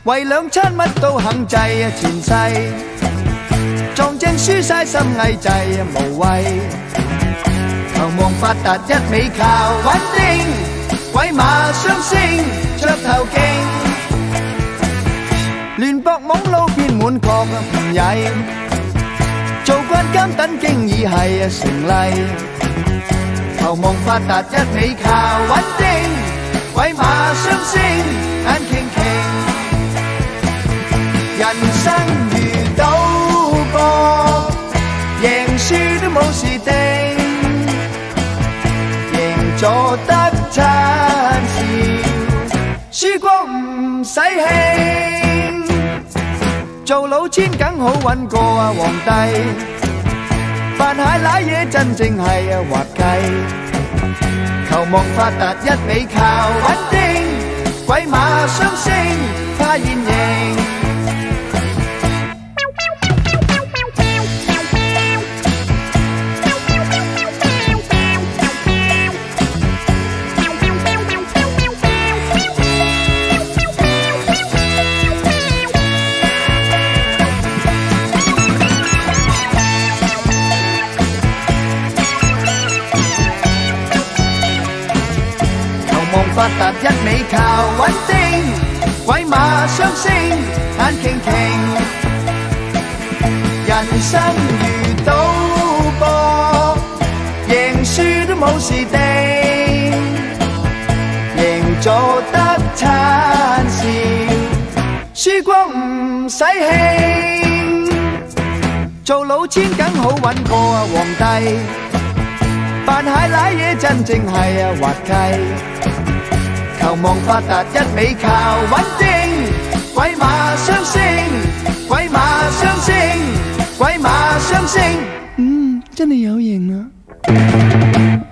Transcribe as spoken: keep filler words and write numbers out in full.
為兩餐乜都肯制啊，前世撞正輸晒心翳滯啊，無謂求望發達一味靠穩定，鬼馬雙星着頭勁，亂搏懵撈偏滿確啊唔曳，做慣監等經已係啊成例，求望發達一味靠穩定，鬼馬雙星眼傾傾。人生如賭博，贏輸都冇事定，贏咗得餐笑，輸光唔使興。做老千梗好揾過啊皇帝，扮蟹瀨嘢真正係啊滑稽，求望發達一味靠穩定，鬼馬雙星花現形。發達一味靠穩定，鬼馬雙星眼傾傾。人生如賭博，贏輸都冇事定，贏咗得餐笑，輸光唔使興。做老千梗好揾過啊皇帝，扮蟹瀨嘢真正係啊滑稽，求望發達一味靠穩定，鬼馬雙星，鬼馬雙星，鬼馬雙星，嗯，真係有型啊！